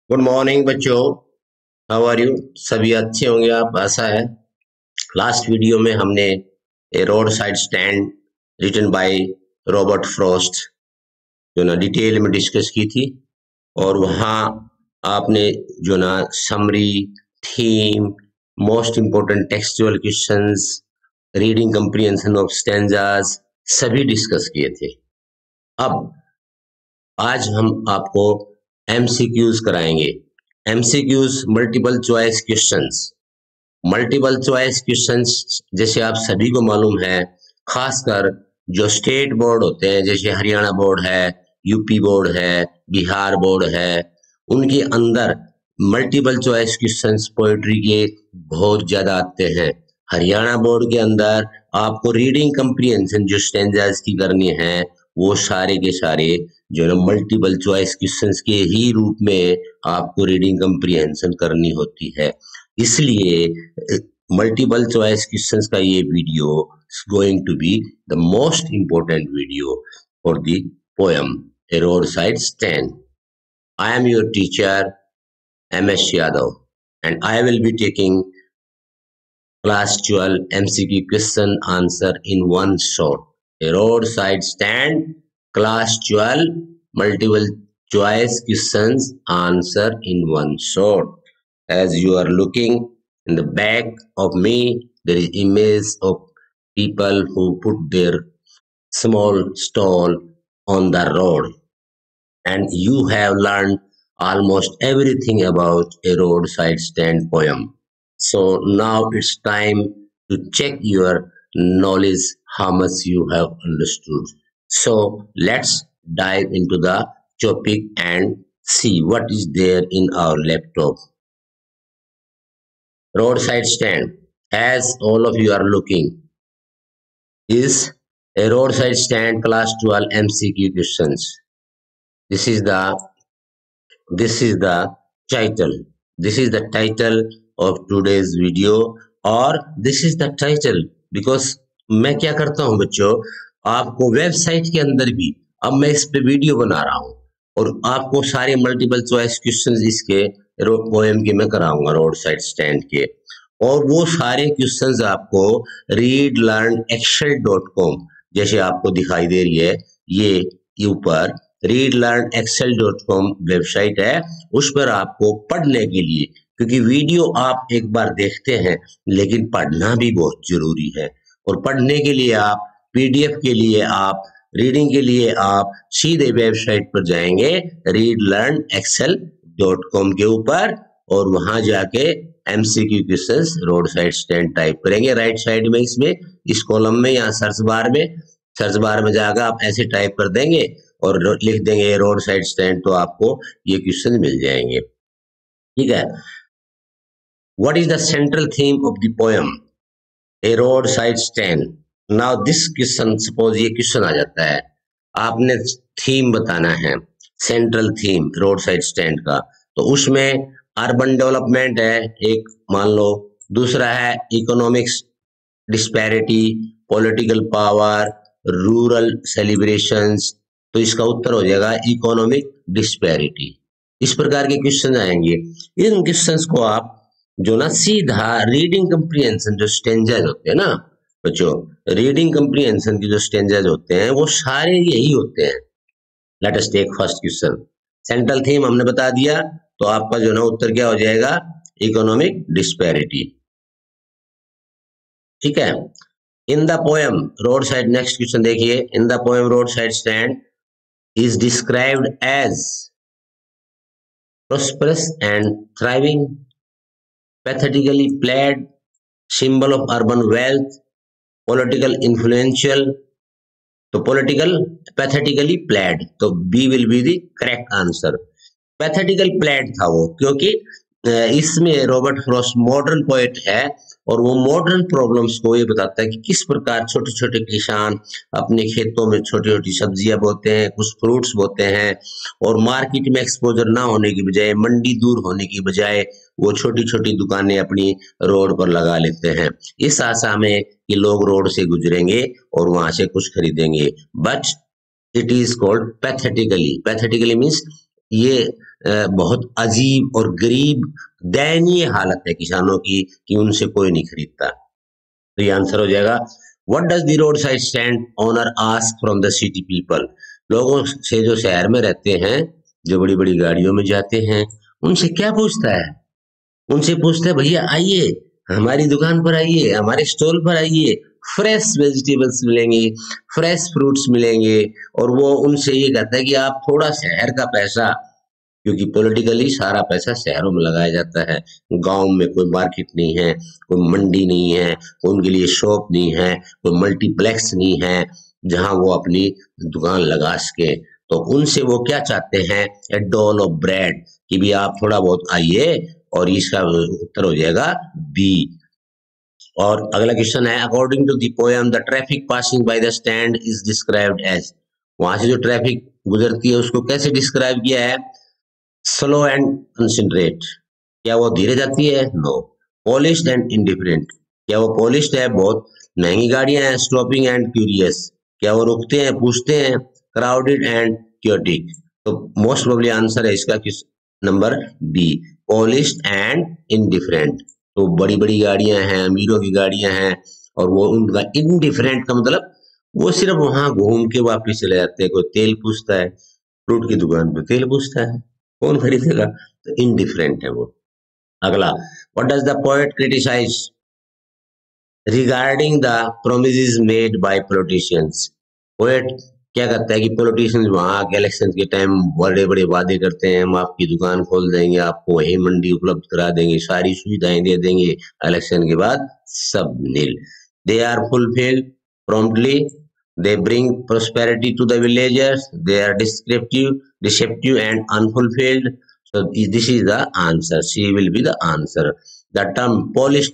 Good morning बच्चों। How are you? सभी अच्छे होंगे आप, आशा है। लास्ट वीडियो में हमने a roadside stand written by Robert Frost जो ना डिटेल में डिस्कस की थी। और वहाँ आपने जो ना summary, theme, most important textual questions, reading comprehension of stanzas सभी डिस्कस किए थे। अब आज हम आपको MCQs कराएंगे। MCQs multiple choice questions. Multiple choice questions जैसे आप सभी को मालूम है, खासकर जो स्टेट बोर्ड होते हैं जैसे हरियाणा बोर्ड है, यूपी बोर्ड है, बिहार बोर्ड है, उनके अंदर मल्टीपल चॉइस क्वेश्चंस पोएट्री के बहुत ज्यादा आते हैं। हरियाणा बोर्ड के अंदर आपको रीडिंग कंप्रीहेंशन जो स्टैंजास की करनी है वो सारे के सारे जो है मल्टीपल चॉइस क्वेश्चंस के ही रूप में आपको रीडिंग कंप्रीहेंशन करनी होती है। इसलिए मल्टीपल चॉइस क्वेश्चंस का ये video is going to be the most important video for the poem A Roadside Stand. I am your teacher MS Yadav and I will be taking class 12 MCQ question answer in one shot. A Roadside Stand class 12 multiple choice questions answer in one shot. As you are looking in the back of me, there is image of people who put their small stall on the road, and you have learned almost everything about a roadside stand poem. So now it's time to check your knowledge, how much you have understood. So let's dive into the topic and see what is there in our laptop. Roadside stand, as all of you are looking, is a roadside stand class 12 MCQ questions. This is the title. This is the title of today's video, और this is the title because मैं क्या करता हूँ बच्चों, आपको website के अंदर भी अब मैं इस पे वीडियो बना रहा हूँ और आपको सारे मल्टीपल चॉइस क्वेश्चंस इसके पोएम के मैं कराऊंगा रोड साइड स्टैंड के, और वो सारे क्वेश्चंस आपको readlearnexcel.com जैसे आपको दिखाई दे रही है ये ऊपर readlearnexcel.com वेबसाइट है, उस पर आपको पढ़ने के लिए, क्योंकि वीडियो आप एक बार देखते हैं लेकिन पढ़ना भी बहुत जरूरी है, और पढ़ने के लिए आप PDF के लिए आप रीडिंग के लिए आप सीधे वेबसाइट पर जाएंगे readlearnexcel.com के ऊपर, और वहां जाके MCQ questions roadside stand type करेंगे राइट साइड में, इसमें इस कॉलम में या सर्च बार में जाकर आप ऐसे टाइप कर देंगे और लिख देंगे रोड साइड स्टैंड, तो आपको ये क्वेश्चन मिल जाएंगे। ठीक है। What is the central theme of the poem a roadside stand? Now this question, suppose ये क्वेश्चन आ जाता है, आपने थीम बताना है, central theme roadside stand का, तो उसमें अर्बन डेवलपमेंट है एक, मान लो, दूसरा है economics disparity, political power, rural celebrations, तो इसका उत्तर हो जाएगा इकोनॉमिक डिस्पैरिटी। इस प्रकार के क्वेश्चन आएंगे। इन क्वेश्चंस को आप जो ना सीधा रीडिंग कंप्रीहेंशन जो स्टेंजाज होते हैं ना बच्चों, रीडिंग कंप्रीहेंशन के जो स्टेंजाज होते हैं वो सारे यही होते हैं। Let us take first question. Central theme हमने बता दिया, तो आपका जो ना उत्तर क्या हो जाएगा, इकोनॉमिक डिस्पैरिटी। ठीक है। In the poem roadside, next question देखिए, in the poem roadside stand is described as prosperous and thriving, pathetically plaid, symbol of urban wealth, political influential, तो political pathetically plaid, तो B will be the correct answer। Pathetically placed था वो, क्योंकि इसमें Robert Frost modern poet है और वो modern problems को ये बताता है कि किस प्रकार छोटे छोटे किसान अपने खेतों में छोटी छोटी सब्जियां बोते हैं, कुछ फ्रूट्स बोते हैं, और मार्केट में एक्सपोजर ना होने की बजाय, मंडी दूर होने की बजाय, वो छोटी छोटी दुकानें अपनी रोड पर लगा लेते हैं इस आशा में कि लोग रोड से गुजरेंगे और वहां से कुछ खरीदेंगे। But it is called pathetically. Pathetically means ये बहुत अजीब और गरीब दयनीय हालत है किसानों की कि उनसे कोई नहीं खरीदता। तो ये आंसर हो जाएगा। What does the roadside stand owner ask from the city people? लोगों से जो शहर में रहते हैं, जो बड़ी बड़ी गाड़ियों में जाते हैं, उनसे क्या पूछता है? उनसे पूछता है भैया आइए हमारी दुकान पर, आइए हमारे स्टॉल पर, आइए फ्रेश वेजिटेबल्स मिलेंगे, फ्रेश फ्रूट्स मिलेंगे। और वो उनसे ये कहता है कि आप थोड़ा शहर का पैसा, क्योंकि पॉलिटिकली सारा पैसा शहरों में लगाया जाता है, गांव में कोई मार्केट नहीं है, कोई मंडी नहीं है, उनके लिए शॉप नहीं है, कोई मल्टीप्लेक्स नहीं है जहां वो अपनी दुकान लगा सके। तो उनसे वो क्या चाहते हैं? ए डोल ऑफ ब्रेड, कि भी आप थोड़ा बहुत आइए। और इसका उत्तर हो जाएगा बी। और अगला क्वेश्चन है, according to the poem the traffic passing by the stand is described as? वहां से जो ट्रैफिक गुजरती है उसको कैसे डिस्क्राइब किया है? स्लो एंड कंसंट्रेट, क्या वो धीरे जाती है? नो। पॉलिश्ड एंड इंडिफरेंट, क्या वो पॉलिश्ड है? बहुत महंगी गाड़ियां हैं। स्टॉपिंग एंड क्यूरियस, क्या वो रुकते हैं, पूछते हैं? Crowded and chaotic. तो मोस्ट प्रोबेबली आंसर है इसका किस number B, polished and indifferent. तो बड़ी बड़ी गाड़ियां हैं, अमीरों की गाड़ियां हैं, और वो उनका इंडिफरेंट का मतलब वो सिर्फ वहां घूम के वापिस चले जाते हैं। कोई तेल पूछता है, फ्रूट की दुकान पे तेल पूछता है, कौन खरीदेगा? तो इनडिफरेंट है वो। अगला, what does the poet criticise regarding the promises made by politicians? Poet क्या कहता है कि पॉलिटिशियंस वहां इलेक्शन के टाइम बड़े बड़े वादे करते हैं, हम आपकी दुकान खोल देंगे, आपको वही मंडी उपलब्ध करा देंगे, सारी सुविधाएं दे देंगे। इलेक्शन के बाद सब nil. They are fulfilled promptly, they bring prosperity to the villagers, they are deceptive and unfulfilled. So this is the answer, C will be the answer. The term polish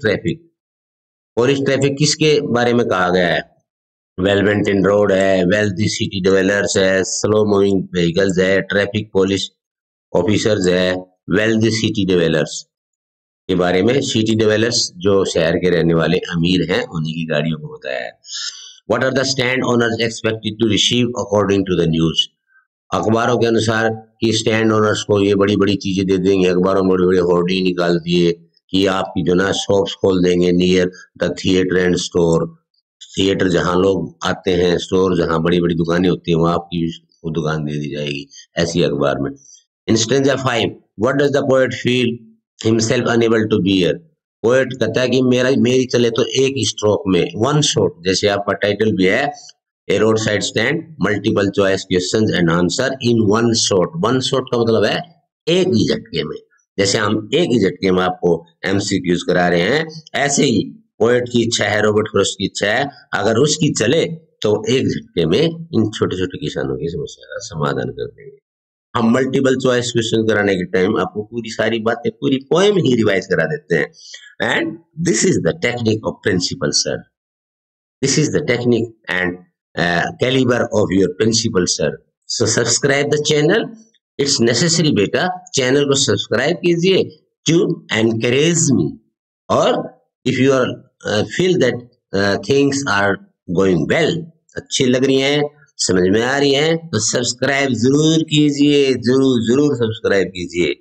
traffic किसके बारे में कहा गया है? Well maintained road है, wealthy city developers है, slow moving vehicles है, traffic police officers है, वेल्थी सिटी डेवलपर्स के बारे में। सिटी डेवलपर्स जो शहर के रहने वाले अमीर हैं, उन्हीं की गाड़ियों को बताया है। What are the stand owners expected to receive according to the news? अखबारों के अनुसार कि स्टैंड ओनर्स को ये बड़ी बड़ी चीजें दे देंगे। अखबारों में बड़ी बड़ी होर्डिंग निकाल दिए कि आपकी जो ना शॉप्स खोल देंगे near the theatre and store. Theatre जहां लोग आते हैं, स्टोर जहां बड़ी बड़ी दुकानें होती हैं, वहां आपकी वो दुकान दे दी जाएगी, ऐसी अखबार में। In stanza 5, what does the poet feel himself unable to bear? Poet कहता है कि मेरी चले तो एक स्ट्रोक में, वन शॉट, जैसे आपका टाइटल भी है, a roadside stand multiple choice questions and answer in one shot. One shot का मतलब है एक ही झटके में। जैसे हम एक ही झटके में आपको एमसीक्यूज करा रहे हैं, ऐसे ही पोएट की इच्छा है, रॉबर्ट फ्रॉस्ट की इच्छा है, अगर उसकी चले तो एक झटके में इन छोटे छोटे किसानों की समस्या का समाधान कर देंगे। हम मल्टीपल चॉइस क्वेश्चन कराने के टाइम आपको पूरी सारी बातें, पूरी पोएम ही रिवाइज करा देते हैं। And this is the technique of principal sir, this is the technique and caliber of your principal sir. So subscribe the channel, it's necessary बेटा, चैनल को सब्सक्राइब कीजिए to encourage me, और if you are feel that things are going well, अच्छी लग रही हैं, समझ में आ रही हैं, तो सब्सक्राइब जरूर कीजिए, जरूर जरूर सब्सक्राइब कीजिए।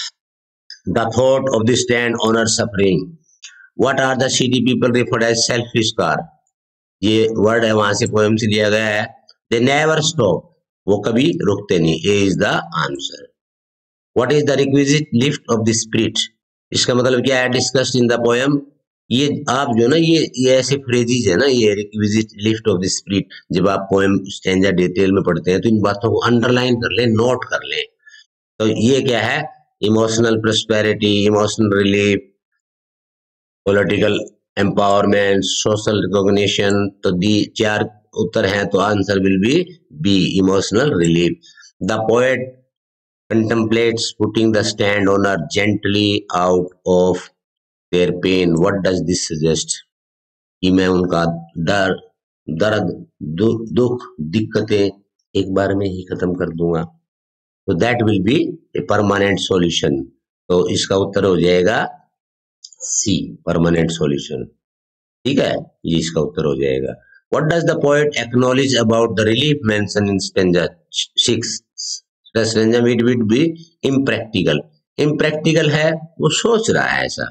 The thought of the stand owner suffering. What are the city people referred as selfish car? ये वर्ड है वहां से पोएम से लिया गया है। दे नेवर स्टॉप, वो कभी रुकते नहीं, A is the answer. What is the requisite lift of the spirit? इसका मतलब क्या है? Discussed in the poem. ये आप जो ना ये ऐसे फ्रेजेस है ना, ये requisite lift of the spirit, जब आप पोएम स्टैंजा डिटेल में पढ़ते हैं तो इन बातों को अंडरलाइन कर ले, नोट कर ले। तो ये क्या है? Emotional prosperity, emotional relief, political empowerment, social recognition. तो दी 4 उत्तर हैं, तो answer will be B, emotional relief. The poet contemplates putting the stand owner gently out of their pain. What does this suggest? कि मैं उनका दर्द, दुख, दिक्कतें एक बार में ही खत्म कर दूंगा। तो that will be a permanent solution. तो इसका उत्तर हो जाएगा सी, परमानेंट सॉल्यूशन। ठीक है, ये इसका उत्तर हो जाएगा। What does the poet acknowledge about the relief mention in stanza 6? The stranger it would be impractical. Impractical है, वो सोच रहा है ऐसा।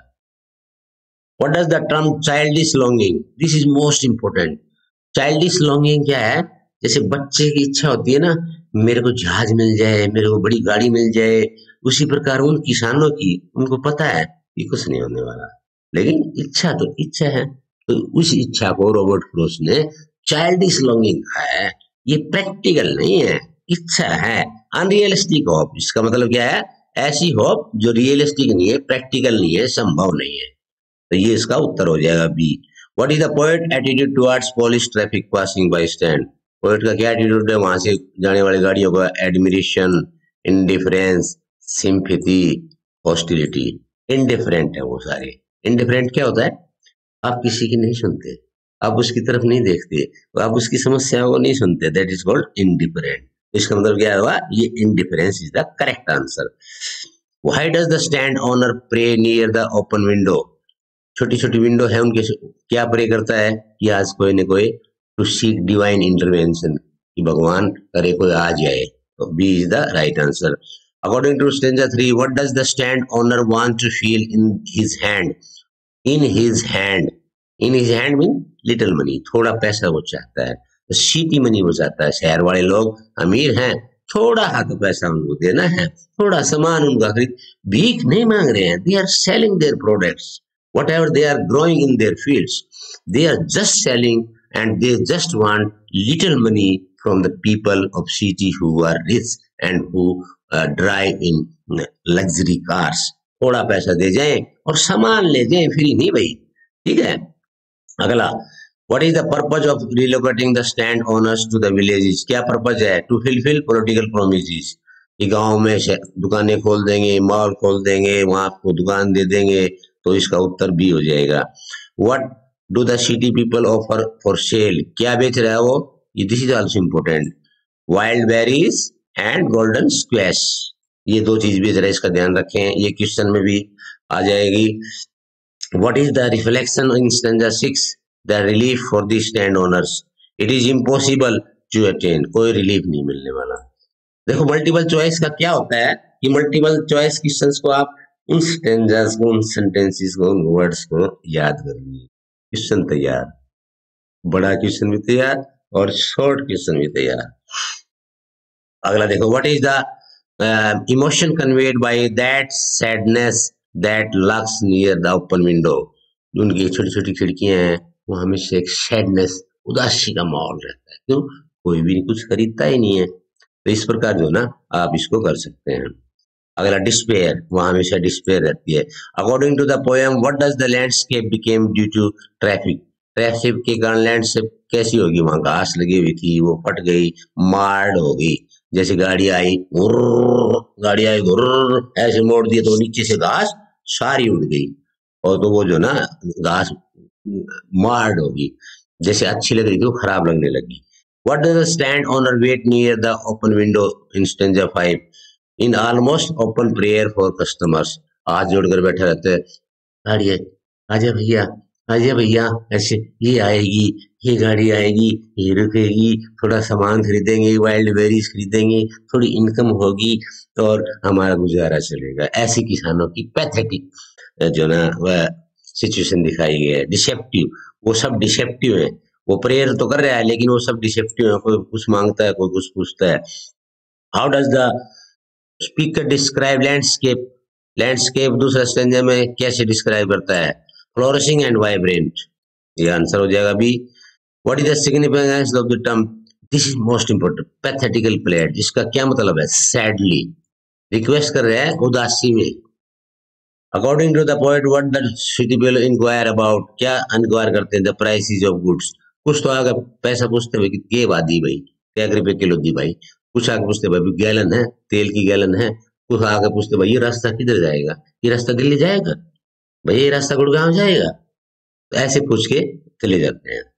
What does the term childish longing, this is most important. Childish longing क्या है? जैसे बच्चे की इच्छा होती है ना, मेरे को जहाज मिल जाए, मेरे को बड़ी गाड़ी मिल जाए, उसी प्रकार उन किसानों की, उनको पता है कि कुछ नहीं होने वाला, लेकिन इच्छा तो इच्छा है। तो उस इच्छा को रॉबर्ट फ्रोस्ट ने चाइल्डिश लॉन्गिंग कहा है। ये प्रैक्टिकल नहीं है, इच्छा है, अनरियलिस्टिक होप। इसका मतलब क्या है? ऐसी होप जो रियलिस्टिक नहीं है, प्रैक्टिकल नहीं है, संभव नहीं है। तो ये इसका उत्तर हो जाएगा B. What is the poet attitude towards polish traffic passing by stand? Poet का क्या एटीट्यूड है वहां से जाने वाली गाड़ियों का? Admiration, indifference, sympathy, hostility. Indifferent है वो सारे। इंडिफरेंट क्या होता है? आप किसी की नहीं सुनते, आप उसकी तरफ नहीं देखते, आप उसकी समस्याओं को नहीं सुनते, दैट इज कॉल्ड इंडिफरेंट। इसका मतलब क्या हुआ? ये indifference is the correct answer. Why does the stand owner pray near the open window? छोटी छोटी विंडो है उनके, क्या प्रे करता है कि आज कोई न कोई, टू सीक डिवाइन इंटरवेंशन, कि भगवान करे कोई आ जाए। तो B is the right answer. According to stanza 3, what does the stand owner want to feel in his hand? In his hand, in his hand mean little money, थोड़ा पैसा वो चाहता है। तो सीटी मनी वो चाहता है। शहर वाले लोग अमीर हैं, थोड़ा हाथ पैसा उनको देना है, थोड़ा सामान उनका खरीद, भीख नहीं मांग रहे हैं। They are selling their products, whatever they are growing in their fields, they are just selling, and they just want little money from the people of city who are rich and who drive in luxury cars. थोड़ा पैसा दे जाएं और सामान ले जाएं, free नहीं भाई। ठीक है। अगला, what is the purpose of relocating the stand owners to the villages? क्या पर्पज है? to fulfill political promises, कि गांव में दुकानें खोल देंगे, मॉल खोल देंगे, वहां आपको दुकान दे देंगे। तो इसका उत्तर बी हो जाएगा। What do the city people offer for sale? क्या बेच रहा है वो? ये this is also important. Wild berries and golden squash, ये दो चीज बेच रहा है, इसका ध्यान रखें, ये क्वेश्चन में भी आ जाएगी। What is the reflection in stanza 6? The relief for the stand owners. It is impossible to attain. कोई रिलीफ नहीं मिलने वाला। देखो मल्टीपल चॉइस का क्या होता है कि मल्टीपल चॉइस क्वेश्चंस को आप उन स्टेंजर्स को, उन सेंटेंसेस को, उन वर्ड्स को याद कर लीजिए। क्वेश्चन तैयार, बड़ा क्वेश्चन भी तैयार और शॉर्ट क्वेश्चन भी तैयार। अगला देखो, what is the emotion conveyed by that sadness that lurks near the open window? उनकी छोटी छोटी खिड़कियां हैं, वो हमेशा एक सैडनेस, उदासी का माहौल रहता है। क्यों? कोई भी कुछ खरीदता ही नहीं है। तो इस प्रकार जो ना आप इसको कर सकते हैं। अगला, डिस्पेयर, वहां हमेशा डिस्पेयर रहती है। According to the poem, what does the landscape became due to traffic? Traffic के कारण लैंडस्केप कैसी होगी? वहां घास लगी हुई थी, वो फट गई, मार्ड हो गई। जैसे गाड़ी आई, गाड़ी आई, ऐसे मोड़ दिए तो नीचे से घास सारी उड़ गई, और तो वो जो ना घास मार्ड होगी, जैसे अच्छी लग रही थी वो खराब लगने लगी। What does the stand owner wait near the open window in stanza 5? In almost open prayer for customers. हाथ जोड़कर बैठे रहते हैं, गाड़ी आजा भैया, आजा भैया, ऐसे ये आएगी, ये गाड़ी आएगी, ये रुकेगी, थोड़ा सामान खरीदेंगे, वाइल्ड बेरीज खरीदेंगे, थोड़ी इनकम होगी और हमारा गुजारा चलेगा। ऐसे किसानों की पैथेटिक जो ना वह सिचुएशन दिखाई गई है। डिसेप्टिव, वो सब डिसेप्टिव है। वो प्रेयर तो कर रहा है लेकिन वो सब डिसेप्टिव है, कोई कुछ मांगता है, कोई कुछ पूछता है। How does the speaker describe landscape? Landscape दूसरा स्टेंजा में कैसे डिस्क्राइब करता है? फ्लोरिशिंग एंड वाइब्रेंट, ये आंसर हो जाएगा B. What is the significance of the term? This is most important, pathetical played. इसका क्या मतलब है? सैडली, रिक्वेस्ट कर रहे हैं उदासी में। According to the poet, what the city people inquire about? क्या इंक्वायर करते हैं? The prices of goods. कुछ तो आगे पैसा पूछते भाई, ये बात दी भाई, क्या रुपए किलो दी भाई। कुछ आगे पूछते भाई गैलन है, तेल की गैलन है। कुछ आगे पूछते भाई ये रास्ता किधर जाएगा? ये रास्ता दिल्ली जाएगा भाई, ये रास्ता गुड़गांव जाएगा। तो ऐसे पूछ के चले जाते हैं।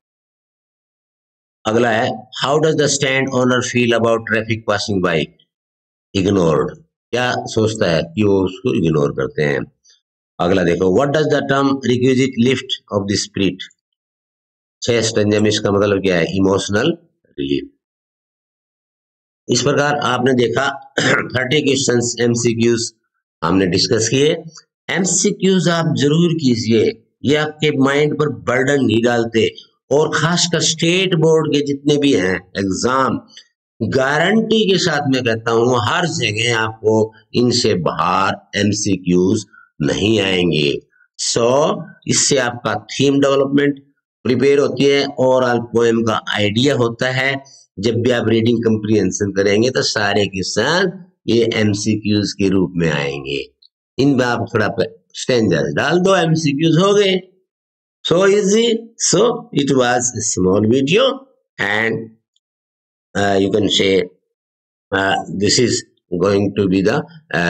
अगला है, how does the stand owner feel about traffic passing by? Ignored, क्या सोचता है कि वो उसको इग्नोर करते हैं। अगला देखो, what does the term requisite lift of the spirit? 6 stanza में इसका मतलब क्या है? Emotional relief. इस प्रकार आपने देखा 30 क्वेश्चंस MCQs हमने डिस्कस किए। MCQs आप जरूर कीजिए, ये आपके माइंड पर बर्डन नहीं डालते, और खासकर स्टेट बोर्ड के जितने भी हैं एग्जाम, गारंटी के साथ मैं कहता हूं हर जगह आपको इनसे बाहर MCQs नहीं आएंगे। सो इससे आपका थीम डेवलपमेंट प्रिपेयर होती है, और पोएम का आइडिया होता है। जब भी आप रीडिंग कंप्रीहेंशन करेंगे तो सारे क्वेश्चन ये MCQs के रूप में आएंगे। इनमें आप थोड़ा स्टेंजर्स डाल दो, MCQs हो गए। So easy. So it was a small video, and you can say this is going to be the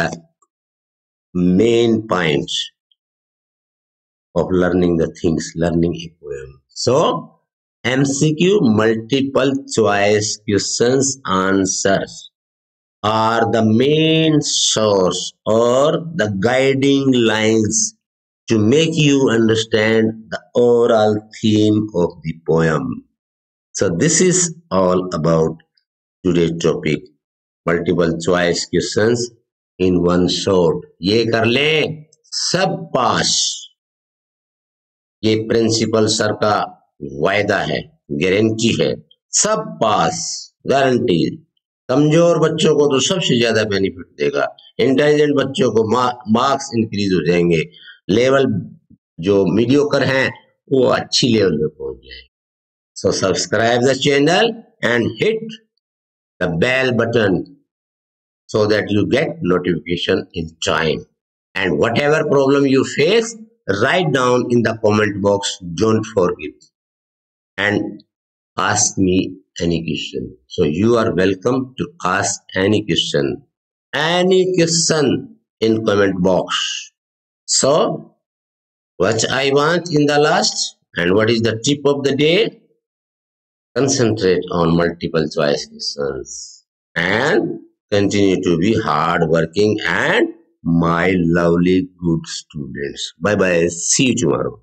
main points of learning the things, learning a poem. So MCQ, multiple choice questions answers, are the main source or the guiding lines to make you understand the overall theme of the poem. So this is all about today's topic, multiple choice questions in one shot. ये कर ले सब पास, ये principal sir का वायदा है, guarantee है, सब पास गारंटी। कमजोर बच्चों को तो सबसे ज्यादा बेनिफिट देगा, इंटेलिजेंट बच्चों को मार्क्स इंक्रीज हो जाएंगे, लेवल जो मीडियोकर हैं वो अच्छी लेवल पे पहुंच जाएंगे। So subscribe the channel and hit the bell button so that you get notification in time. And whatever problem you face, write down in the comment box, don't forget, and ask me any question. So you are welcome to ask any question in comment box. So what I want in the last, and what is the tip of the day? Concentrate on multiple choice questions and continue to be hardworking and my lovely good students. Bye bye. See you tomorrow.